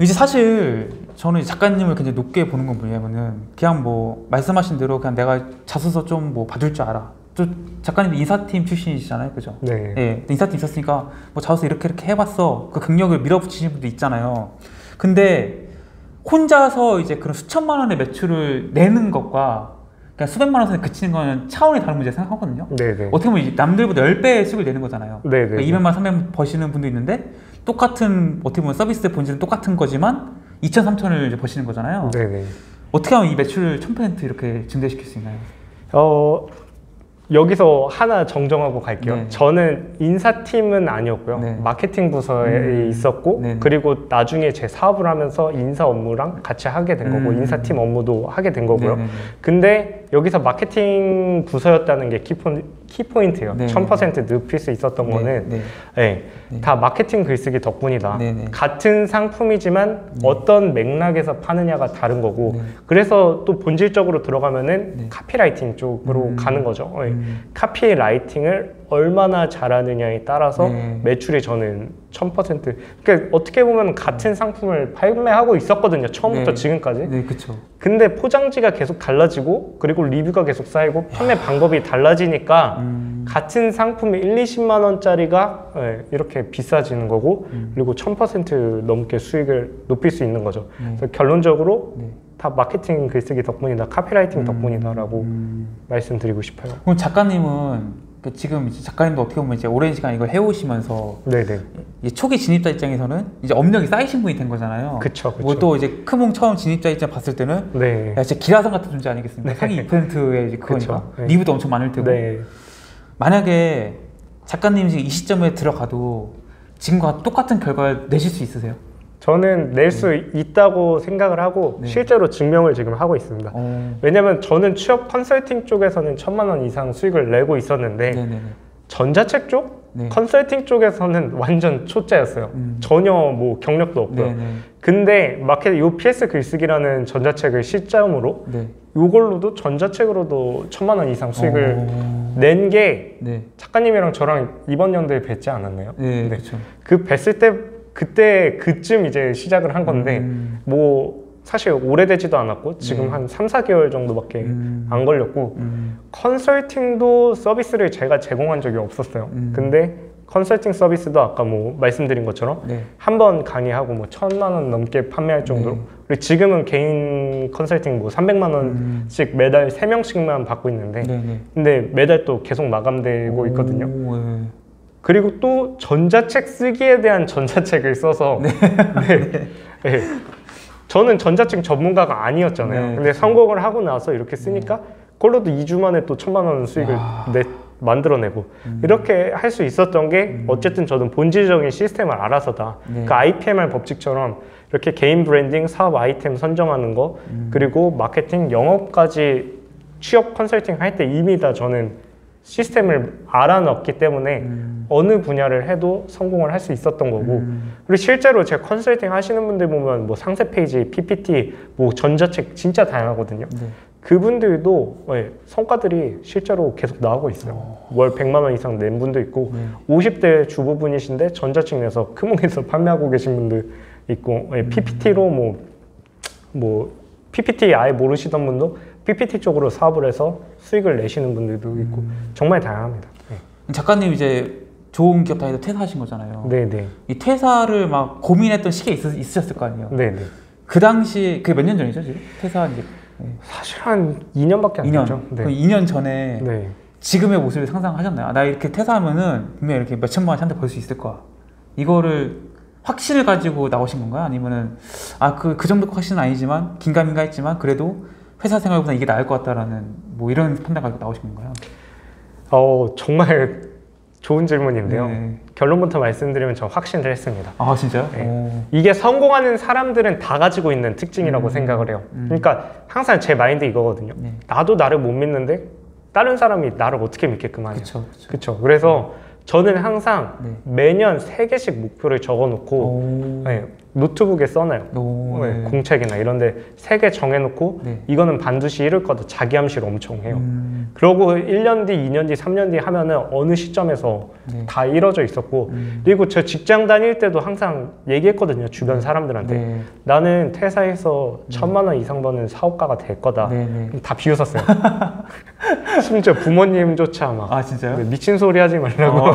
이제 사실 저는 작가님을 굉장히 높게 보는 건 뭐냐면은 그냥 뭐 말씀하신 대로 그냥 내가 자소서 좀 뭐 봐줄 줄 알아. 또 작가님도 인사팀 출신이시잖아요, 그죠? 네. 예, 인사팀 있었으니까 뭐 자소서 이렇게 해봤어. 그 경력을 밀어붙이시는 분도 있잖아요. 근데 혼자서 이제 그런 수천만 원의 매출을 내는 것과 그냥 수백만 원 선에 그치는 거는 차원이 다른 문제 생각하거든요. 네네. 어떻게 보면 이제 남들보다 10배의 수익을 내는 거잖아요. 네네. 그러니까 200만 원, 300만 원 버시는 분도 있는데 똑같은 어떻게 보면 서비스 본질은 똑같은 거지만 2천, 3천을 이제 버시는 거잖아요. 네네. 어떻게 하면 이 매출을 1000% 이렇게 증대시킬 수 있나요? 여기서 하나 정정하고 갈게요. 네. 저는 인사팀은 아니었고요. 네. 마케팅 부서에 있었고 네네. 그리고 나중에 제 사업을 하면서 인사 업무랑 같이 하게 된 거고 인사팀 업무도 하게 된 거고요. 네네네. 근데 여기서 마케팅 부서였다는 게 키포인트예요. 네네. 1000% 눕힐 수 있었던 네. 거는 네. 네. 네. 다 마케팅 글쓰기 덕분이다. 네네. 같은 상품이지만 어떤 맥락에서 파느냐가 다른 거고 네. 그래서 또 본질적으로 들어가면은 네. 카피라이팅 쪽으로 가는 거죠. 카피라이팅을 얼마나 잘하느냐에 따라서 네. 매출이 저는 1000%. 그러니까 어떻게 보면 같은 상품을 판매하고 있었거든요. 처음부터 네. 지금까지. 네, 그쵸. 근데 포장지가 계속 달라지고 그리고 리뷰가 계속 쌓이고 판매 방법이 달라지니까 같은 상품이 1, 20만 원짜리가 이렇게 비싸지는 거고 그리고 1000% 넘게 수익을 높일 수 있는 거죠. 그래서 결론적으로 네. 다 마케팅 글쓰기 덕분이다, 카피라이팅 덕분이다라고 말씀드리고 싶어요. 그럼 작가님은 지금 이제 작가님도 어떻게 보면 이제 오랜 시간 이걸 해오시면서 네네. 이제 초기 진입자 입장에서는 이제 업력이 쌓이신 분이 된 거잖아요. 그쵸. 뭐 또 이제 크몽 처음 진입자 입장 봤을 때는 네. 야, 진짜 기라성 같은 존재 아니겠습니까? 네. 상위 2%의 이제 그거니까 그쵸. 네. 리뷰도 엄청 많을 테고. 네. 만약에 작가님이 지금 이 시점에 들어가도 지금과 똑같은 결과를 내실 수 있으세요? 저는 낼 수 있다고 생각을 하고 네. 실제로 증명을 지금 하고 있습니다. 왜냐면 저는 취업 컨설팅 쪽에서는 1000만 원 이상 수익을 내고 있었는데 네네네. 전자책 쪽? 네. 컨설팅 쪽에서는 완전 초짜였어요. 전혀 뭐 경력도 없고요. 네네. 근데 마켓 요 PS 글쓰기라는 전자책을 시점으로 네. 요걸로도 전자책으로도 1000만 원 이상 수익을 낸 게 네. 작가님이랑 저랑 이번 연도에 뵀지 않았나요? 네, 그렇죠. 그 뵀을 때 그때 그쯤 이제 시작을 한 건데 뭐 사실 오래되지도 않았고 지금 네. 한 3, 4개월 정도밖에 안 걸렸고 컨설팅도 서비스를 제가 제공한 적이 없었어요. 근데 컨설팅 서비스도 아까 뭐 말씀드린 것처럼 네. 한 번 강의하고 뭐 1000만 원 넘게 판매할 정도로 네. 그리고 지금은 개인 컨설팅 뭐 300만 원씩 매달 3명씩만 받고 있는데 네네. 근데 매달 또 계속 마감되고 있거든요. 네. 그리고 또 전자책 쓰기에 대한 전자책을 써서 네. 네. 저는 전자책 전문가가 아니었잖아요. 네, 근데 성공을 하고 나서 이렇게 쓰니까 그걸로도 2주 만에 또 1000만 원 수익을 만들어내고 이렇게 할 수 있었던 게 어쨌든 저는 본질적인 시스템을 알아서다. 네. 그 IPMR 법칙처럼 이렇게 개인 브랜딩, 사업 아이템 선정하는 거 그리고 마케팅, 영업까지 취업 컨설팅 할 때 이미 다 저는 시스템을 알아놨기 때문에 어느 분야를 해도 성공을 할 수 있었던 거고 그리고 실제로 제 컨설팅 하시는 분들 보면 뭐 상세 페이지, PPT, 뭐 전자책 진짜 다양하거든요. 네. 그분들도 성과들이 실제로 계속 나오고 있어요. 월 100만 원 이상 낸 분도 있고 50대 주부분이신데 전자책 내서 크몽에서 판매하고 계신 분들 있고 PPT로 뭐 PPT 아예 모르시던 분도 PPT 쪽으로 사업을 해서 수익을 내시는 분들도 있고 정말 다양합니다. 네. 작가님 이제 좋은 기업 다니다 퇴사하신 거잖아요. 네네. 이 퇴사를 막 고민했던 시기에 있으셨을 거 아니에요. 네네. 그 당시 그게 몇 년 전이죠 지금? 퇴사한 지? 네. 사실 한 2년밖에 안 2년. 됐죠. 네. 그럼 2년 전에 네. 지금의 모습을 상상하셨나요? 나 이렇게 퇴사하면은 분명히 이렇게 몇 천만 원씩 한 대 벌 수 있을 거야. 이거를 확신을 가지고 나오신 건가요? 아니면은 그 정도 확신은 아니지만 긴가민가 했지만 그래도 회사 생활보다 이게 나을 것 같다라는 뭐 이런 판단 가지고 나오신 건가요? 정말 좋은 질문인데요. 네. 결론부터 말씀드리면 저 확신을 했습니다. 아 진짜요? 네. 이게 성공하는 사람들은 다 가지고 있는 특징이라고 생각을 해요. 그러니까 항상 제 마인드 이거거든요. 네. 나도 나를 못 믿는데 다른 사람이 나를 어떻게 믿게끔 하냐. 그쵸. 그래서 저는 항상 네. 매년 3개씩 목표를 적어놓고 노트북에 써놔요. 오, 네. 공책이나 이런데 3개 정해놓고 네. 이거는 반드시 이룰 거다. 자기 암시를 엄청 해요. 그러고 1년 뒤, 2년 뒤, 3년 뒤 하면은 어느 시점에서 네. 다 이뤄져 있었고 그리고 저 직장 다닐 때도 항상 얘기했거든요. 주변 사람들한테. 네. 나는 퇴사해서 1,000만 원 이상 버는 사업가가 될 거다. 네, 네. 다 비웃었어요. 심지어 부모님조차 막 아 진짜요? 미친 소리 하지 말라고.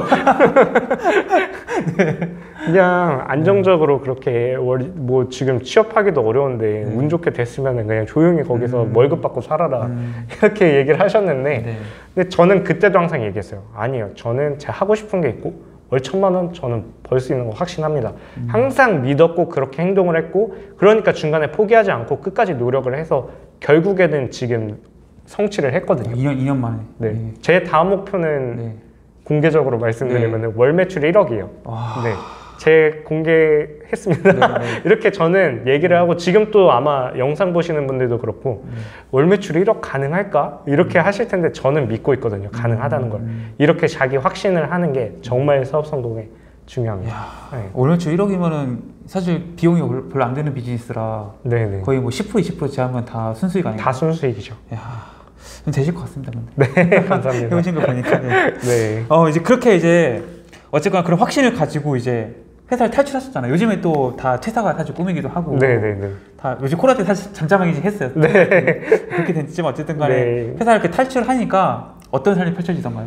그냥 안정적으로 그렇게 뭐 지금 취업하기도 어려운데 운 좋게 됐으면 그냥 조용히 거기서 월급 받고 살아라 이렇게 얘기를 하셨는데 네. 근데 저는 그때도 항상 얘기했어요. 아니에요. 저는 제가 하고 싶은 게 있고 월 1,000만 원 저는 벌 수 있는 거 확신합니다. 항상 믿었고 그렇게 행동을 했고 그러니까 중간에 포기하지 않고 끝까지 노력을 해서 결국에는 지금 성취를 했거든요. 2년 만에. 네. 제 다음 목표는 네. 공개적으로 말씀드리면 월 매출 1억이에요. 와. 네. 제 공개했습니다. 네, 네. 이렇게 저는 얘기를 하고 지금 또 아마 영상 보시는 분들도 그렇고 월 매출 1억 가능할까? 이렇게 하실 텐데 저는 믿고 있거든요. 가능하다는 걸. 이렇게 자기 확신을 하는 게 정말 사업 성공에 중요합니다. 네. 월 매출 1억이면은 사실 비용이 별로 안 되는 비즈니스라 네네. 거의 뭐 10% 20% 제하면 다 순수익 아니에요? 다 순수익이죠. 야, 좀 되실 것 같습니다. 근데. 네, 감사합니다. 해오신 거 보니까. 네. 네. 이제 그렇게 이제 어쨌거나 그런 확신을 가지고 이제 회사를 탈출하셨잖아요. 요즘에 또 다 퇴사가 사실 꿈이기도 하고. 네네네. 다 요즘 코로나 때 사실 잠잠하게 했어요. 네. 그렇게 됐지만 어쨌든 간에 네. 회사를 이렇게 탈출하니까 어떤 삶이 펼쳐지던가요?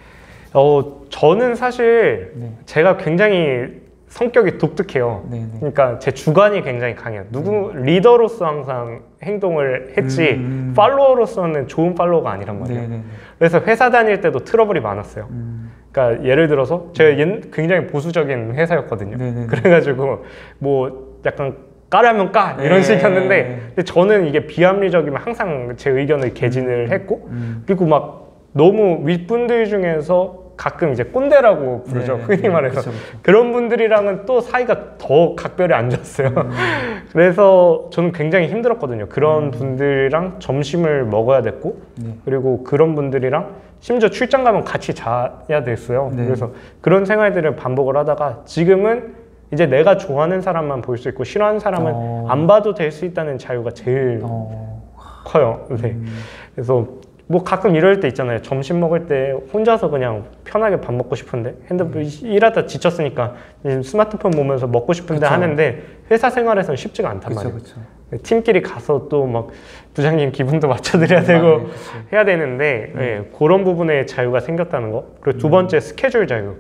저는 사실 네. 제가 굉장히 성격이 독특해요. 네, 네. 그러니까 제 주관이 굉장히 강해요. 리더로서 항상 행동을 했지 팔로워로서는 좋은 팔로워가 아니란 말이에요. 네, 네, 네. 그래서 회사 다닐 때도 트러블이 많았어요. 그러니까 예를 들어서 제가 굉장히 보수적인 회사였거든요. 네, 네, 네. 그래가지고 뭐 약간 까라면 까 이런 네. 식이었는데 근데 저는 이게 비합리적이면 항상 제 의견을 개진을 했고 그리고 막 너무 윗분들 중에서 가끔 이제 꼰대라고 부르죠. 네, 흔히 네, 말해서. 그쵸, 그쵸. 그런 분들이랑은 또 사이가 더 각별히 안 좋았어요. 그래서 저는 굉장히 힘들었거든요. 그런 분들이랑 점심을 먹어야 됐고 네. 그리고 그런 분들이랑 심지어 출장 가면 같이 자야 됐어요. 네. 그래서 그런 생활들을 반복을 하다가 지금은 이제 내가 좋아하는 사람만 볼 수 있고 싫어하는 사람은 안 봐도 될 수 있다는 자유가 제일 커요. 네. 그래서 뭐 가끔 이럴 때 있잖아요. 점심 먹을 때 혼자서 그냥 편하게 밥 먹고 싶은데 핸드폰 일하다 지쳤으니까 스마트폰 보면서 먹고 싶은데 그쵸. 하는데 회사 생활에서는 쉽지가 않단 말이에요. 그쵸. 팀끼리 가서 또 막 부장님 기분도 맞춰드려야 되고 그쵸. 해야 되는데 예, 그런 부분에 자유가 생겼다는 거. 그리고 두 번째 스케줄 자유.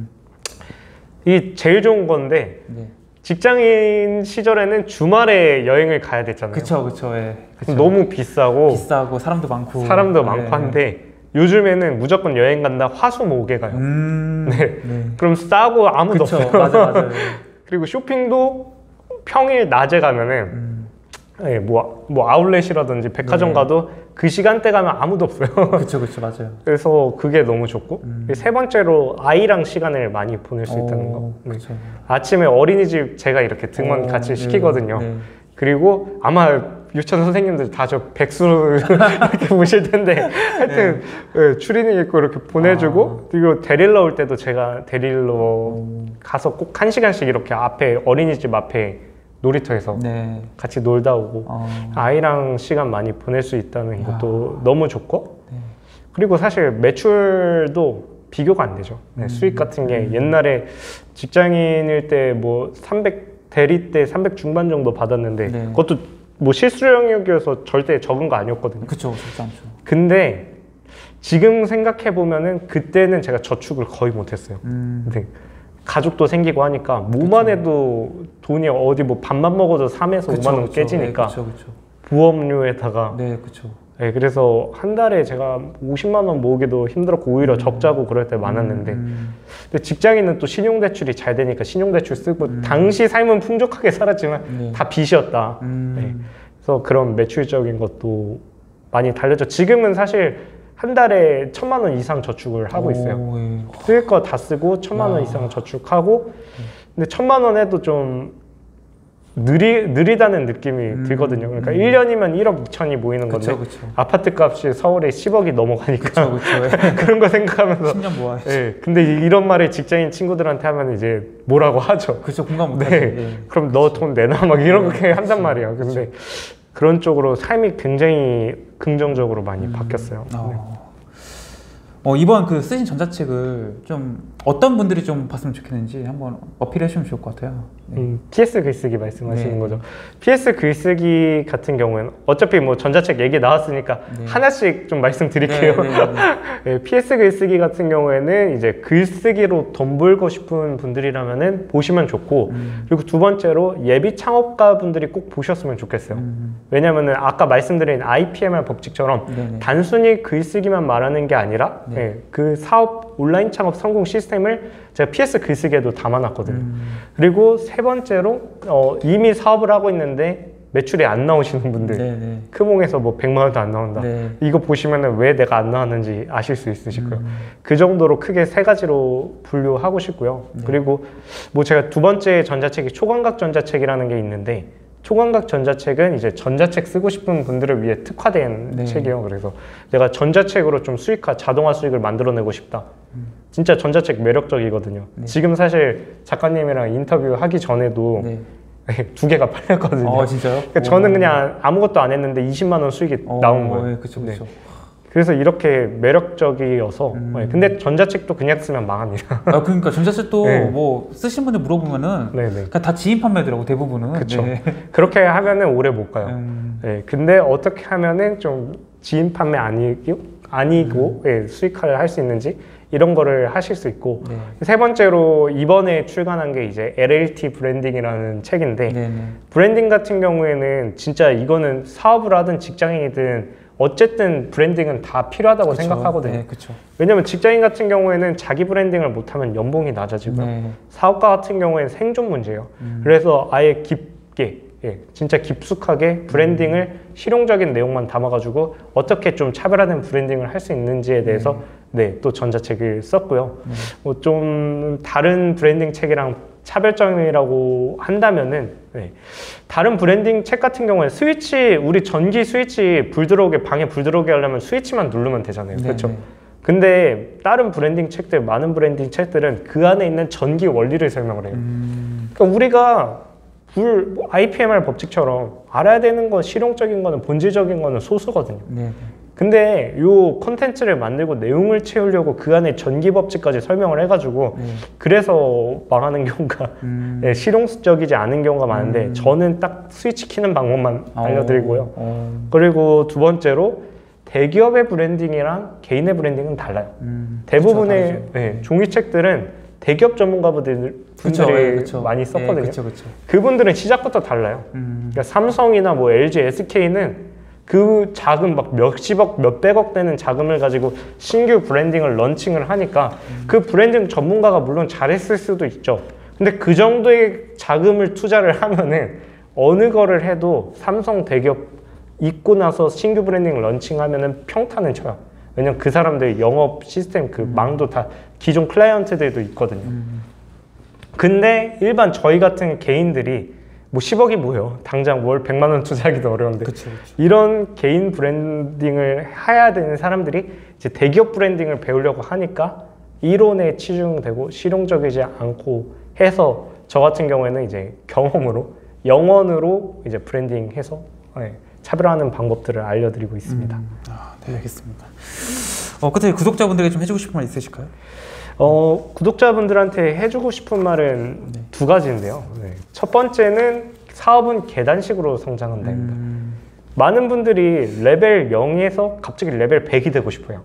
이게 제일 좋은 건데 네. 직장인 시절에는 주말에 여행을 가야 됐잖아요. 그쵸. 예. 그쵸. 너무 비싸고 사람도 많고. 많고 한데 요즘에는 무조건 여행 간다 화수목에 가요. 네. 네. 그럼 싸고 아무도 그쵸. 없어요. 맞아요. 그리고 쇼핑도 평일 낮에 가면은 예, 뭐 아울렛이라든지 백화점 네. 가도 그 시간대 가면 아무도 없어요. 그쵸, 맞아요. 그래서 그게 너무 좋고 세 번째로 아이랑 시간을 많이 보낼 수 있다는 거. 네. 그쵸. 아침에 어린이집 제가 이렇게 등원 같이 시키거든요. 네. 그리고 아마 유치원 선생님들 다 저 백수 이렇게 보실 텐데 하여튼 예, 추리닝 입고 이렇게 보내주고 그리고 데리러 올 때도 제가 데리러 가서 꼭 1시간씩 이렇게 앞에 어린이집 앞에 놀이터에서 네. 같이 놀다 오고 아이랑 시간 많이 보낼 수 있다는 것도 너무 좋고 네. 그리고 사실 매출도 비교가 안 되죠. 네, 수익 같은 게 옛날에 직장인일 때 뭐 300 대리 때 300 중반 정도 받았는데 네. 그것도 뭐 실수 영역이어서 절대 적은 거 아니었거든요. 그쵸, 쉽지 않죠. 근데 지금 생각해 보면은 그때는 제가 저축을 거의 못했어요. 근데 가족도 생기고 하니까 뭐만 해도 돈이 어디 뭐 밥만 먹어도 3에서 5만 원 깨지니까 네, 그쵸. 부업료에다가 네, 그쵸. 네, 그래서 한 달에 제가 50만 원 모으기도 힘들었고 오히려 적자고 그럴 때 많았는데 근데 직장인은 또 신용대출이 잘 되니까 신용대출 쓰고 당시 삶은 풍족하게 살았지만 네. 다 빚이었다. 네. 그래서 그런 매출적인 것도 많이 달려져. 지금은 사실 한 달에 1,000만 원 이상 저축을 하고 있어요. 예. 쓸 거 다 쓰고 1,000만 원 이상 저축하고 근데 1,000만 원 해도 좀 느리다는 느낌이 들거든요. 그러니까 1년이면 1억 2천이 모이는 건데 그쵸. 아파트 값이 서울에 10억이 넘어가니까 그쵸. 그런 거 생각하면서 10년 모아야지. 예, 근데 이런 말을 직장인 친구들한테 하면 이제 뭐라고 하죠. 그쵸, 공감 못하지. 네, 예. 그럼 너 돈 내놔 막 이렇게 한단 말이에요. 근데 그런 쪽으로 삶이 굉장히 긍정적으로 많이 바뀌었어요. 이번 그 쓰신 전자책을 좀 어떤 분들이 좀 봤으면 좋겠는지 한번 어필해 주시면 좋을 것 같아요. 네. PS 글쓰기 말씀하시는 네. 거죠. PS 글쓰기 같은 경우에는 어차피 뭐 전자책 얘기 나왔으니까 네. 하나씩 좀 말씀드릴게요. 네. 네, PS 글쓰기 같은 경우에는 이제 글쓰기로 돈 벌고 싶은 분들이라면은 보시면 좋고, 그리고 두 번째로 예비 창업가 분들이 꼭 보셨으면 좋겠어요. 왜냐면은 아까 말씀드린 IPMR 법칙처럼 네네. 단순히 글쓰기만 말하는 게 아니라 네. 네, 그 사업 온라인 창업 성공 시스템을 제가 PS 글쓰기에도 담아놨거든요. 그리고 세 번째로 이미 사업을 하고 있는데 매출이 안 나오시는 분들, 네네. 크몽에서 뭐 100만 원도 안 나온다. 네. 이거 보시면은 왜 내가 안 나왔는지 아실 수 있으실 거예요. 그 정도로 크게 세 가지로 분류하고 싶고요. 그리고 뭐 제가 두 번째 전자책이 초광각 전자책이라는 게 있는데, 초광각 전자책은 이제 전자책 쓰고 싶은 분들을 위해 특화된 네. 책이에요. 그래서 내가 전자책으로 좀 자동화 수익을 만들어내고 싶다. 진짜 전자책 매력적이거든요. 네. 지금 사실 작가님이랑 인터뷰 하기 전에도 네. 두 개가 팔렸거든요. 진짜요? 그러니까 저는 그냥 아무것도 안 했는데 20만 원 수익이 나온 거예요. 네, 그쵸. 네. 그래서 이렇게 매력적이어서 네. 근데 전자책도 그냥 쓰면 망합니다. 그러니까 전자책도 네. 뭐 쓰신 분들 물어보면은 네네. 그냥 다 지인 판매더라고 대부분은. 그쵸. 네. 그렇게 하면은 오래 못 가요. 음. 네. 근데 어떻게 하면은 좀 지인 판매 아니고 예, 수익화를 할 수 있는지 이런 거를 하실 수 있고, 네. 세 번째로 이번에 출간한 게 이제 LLT 브랜딩이라는 책인데, 네네. 브랜딩 같은 경우에는 진짜 이거는 사업을 하든 직장인이든 어쨌든 브랜딩은 다 필요하다고 그쵸. 생각하거든요. 네, 그쵸. 왜냐면 직장인 같은 경우에는 자기 브랜딩을 못하면 연봉이 낮아지고요. 네. 사업가 같은 경우에는 생존 문제예요. 그래서 아예 깊게, 진짜 깊숙하게 브랜딩을 실용적인 내용만 담아가지고 어떻게 좀 차별화된 브랜딩을 할 수 있는지에 대해서 또 전자책을 썼고요. 뭐 좀 다른 브랜딩 책이랑 차별점이라고 한다면은 다른 브랜딩 책 같은 경우에 우리 전기 스위치 방에 불 들어오게 하려면 스위치만 누르면 되잖아요. 그렇죠? 근데 다른 브랜딩 책들, 많은 브랜딩 책들은 그 안에 있는 전기 원리를 설명을 해요. 그러니까 우리가 IPMR 법칙처럼 알아야 되는 건 실용적인 거는, 본질적인 거는 소수거든요. 네. 근데 요 콘텐츠를 만들고 내용을 채우려고 그 안에 전기 법칙까지 설명을 해가지고 그래서 망하는 경우가 실용적이지 않은 경우가 많은데, 저는 딱 스위치 키는 방법만 알려드리고요. 그리고 두 번째로 대기업의 브랜딩이랑 개인의 브랜딩은 달라요. 대부분의 종이책들은 대기업 전문가분들이 많이 썼거든요. 그쵸. 그분들은 시작부터 달라요. 그러니까 삼성이나 뭐 LG, SK는 그 자금 막 몇십억, 몇백억 되는 자금을 가지고 신규 브랜딩을 런칭을 하니까 그 브랜딩 전문가가 물론 잘했을 수도 있죠. 근데 그 정도의 자금을 투자를 하면은 어느 거를 해도 삼성 대기업 있고 나서 신규 브랜딩 런칭하면은 평타는 쳐요. 왜냐면 그 사람들 영업 시스템 그 망도 다 기존 클라이언트들도 있거든요. 근데 일반 저희 같은 개인들이 뭐 10억이 뭐예요? 당장 월 100만 원 투자하기도 어려운데, 그쵸. 이런 개인 브랜딩을 해야 되는 사람들이 이제 대기업 브랜딩을 배우려고 하니까 이론에 치중되고 실용적이지 않고 해서, 저 같은 경우에는 이제 경험으로 영언으로 이제 브랜딩해서 차별화하는 방법들을 알려드리고 있습니다. 네, 알겠습니다. 끝에 구독자분들에게 좀 해주고 싶은 말 있으실까요? 구독자분들한테 해주고 싶은 말은 두 가지인데요. 첫 번째는 사업은 계단식으로 성장한다 됩니다. 많은 분들이 레벨 0에서 갑자기 레벨 100이 되고 싶어요.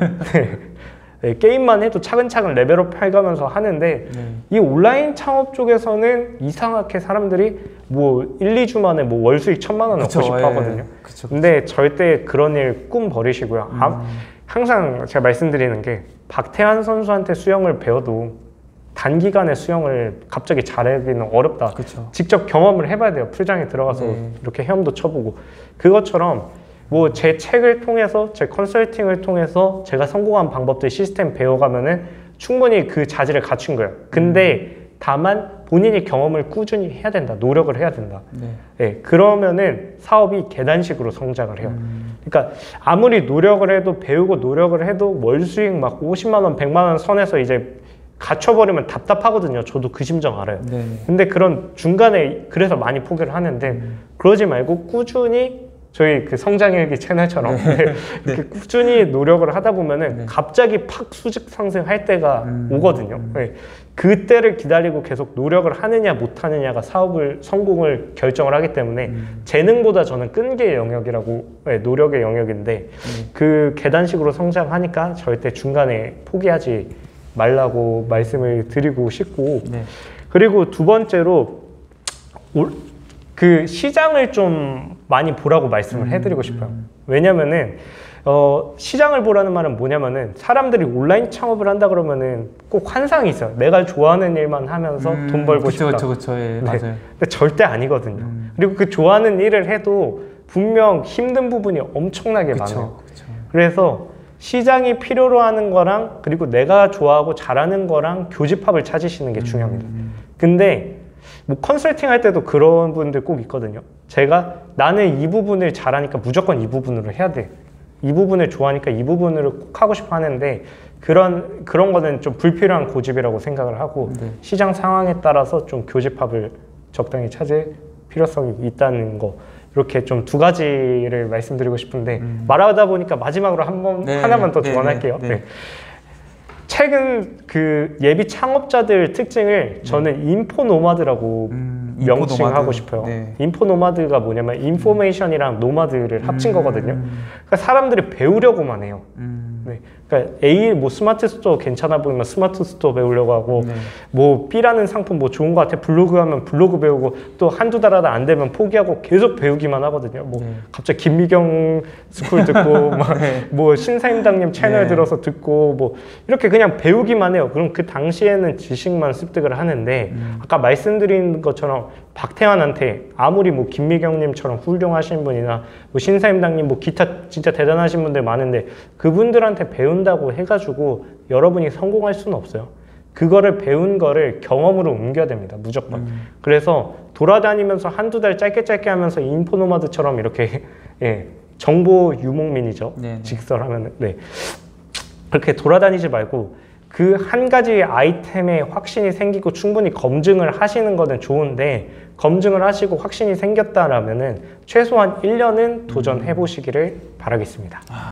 게임만 해도 차근차근 레벨업 해가면서 하는데, 이 온라인 창업 쪽에서는 이상하게 사람들이 뭐 1, 2주 만에 뭐 월 수익 1000만 원 얻고 싶어 하거든요. 근데 절대 그런 일 꿈 버리시고요. 항상 제가 말씀드리는 게, 박태환 선수한테 수영을 배워도 단기간에 수영을 갑자기 잘하기는 어렵다. 직접 경험을 해봐야 돼요. 풀장에 들어가서 이렇게 헤엄도 쳐보고. 그것처럼 뭐 제 책을 통해서, 제 컨설팅을 통해서 제가 성공한 방법들, 시스템 배워가면은 충분히 그 자질을 갖춘 거예요. 근데 다만 본인이 경험을 꾸준히 해야 된다. 노력을 해야 된다. 네. 네, 그러면은 사업이 계단식으로 성장을 해요. 그러니까 아무리 노력을 해도 배우고 노력을 해도 월 수익 막 50만 원, 100만 원 선에서 이제 갇혀버리면 답답하거든요. 저도 그 심정 알아요. 네. 근데 그런 중간에 그래서 많이 포기를 하는데 그러지 말고 꾸준히 저희 그 성장일기 채널처럼 이렇게 꾸준히 노력을 하다 보면은 갑자기 팍 수직 상승할 때가 오거든요. 네. 그때를 기다리고 계속 노력을 하느냐 못 하느냐가 사업을 성공을 결정을 하기 때문에 재능보다 저는 끈기의 영역이라고 네, 노력의 영역인데 그 계단식으로 성장하니까 절대 중간에 포기하지 말라고 말씀을 드리고 싶고 네. 그리고 두 번째로 그 시장을 좀 많이 보라고 말씀을 해드리고 싶어요. 왜냐면은 시장을 보라는 말은 뭐냐면은 사람들이 온라인 창업을 한다 그러면은 꼭 환상이 있어요. 내가 좋아하는 일만 하면서 돈 벌고 싶다. 그쵸. 예, 네. 맞아요. 근데 절대 아니거든요. 그리고 그 좋아하는 일을 해도 분명 힘든 부분이 엄청나게 많아요. 그쵸. 그래서 시장이 필요로 하는 거랑 그리고 내가 좋아하고 잘하는 거랑 교집합을 찾으시는 게 중요합니다. 근데 뭐 컨설팅 할 때도 그런 분들 꼭 있거든요. 제가 나는 이 부분을 잘하니까 무조건 이 부분으로 해야 돼. 이 부분을 좋아하니까 이 부분을 꼭 하고 싶어 하는데 그런 거는 좀 불필요한 고집이라고 생각을 하고 시장 상황에 따라서 좀 교집합을 적당히 찾을 필요성이 있다는 거 이렇게 좀 두 가지를 말씀드리고 싶은데 말하다 보니까 마지막으로 하나만 더 조언할게요. 네. 최근 그 예비 창업자들 특징을 저는 인포노마드라고 명칭하고 싶어요. 네. 인포노마드가 뭐냐면 인포메이션이랑 노마드를 합친 거거든요. 그러니까 사람들이 배우려고만 해요. 네. 그러니까 A 뭐 스마트 스토어 괜찮아 보이면 스마트 스토어 배우려고 하고 뭐 B라는 상품 뭐 좋은 거 같아 블로그 하면 블로그 배우고 또 한두 달 하다 안 되면 포기하고 계속 배우기만 하거든요. 뭐 갑자기 김미경 스쿨 듣고 막 뭐 신사임당님 채널 들어서 듣고 뭐 이렇게 그냥 배우기만 해요. 그럼 그 당시에는 지식만 습득을 하는데 아까 말씀드린 것처럼 박태환한테 아무리 뭐 김미경님처럼 훌륭하신 분이나 뭐 신사임당님 뭐 기타 진짜 대단하신 분들 많은데 그분들한테 배운다고 해가지고 여러분이 성공할 수는 없어요. 그거를 배운 거를 경험으로 옮겨야 됩니다. 무조건. 그래서 돌아다니면서 한두 달 짧게 하면서 인포노마드처럼 이렇게 예, 정보 유목민이죠. 직설하면 그렇게 돌아다니지 말고 그 한 가지 아이템에 확신이 생기고 충분히 검증을 하시는 거는 좋은데 검증을 하시고 확신이 생겼다라면은 최소한 1년은 도전해 보시기를 바라겠습니다.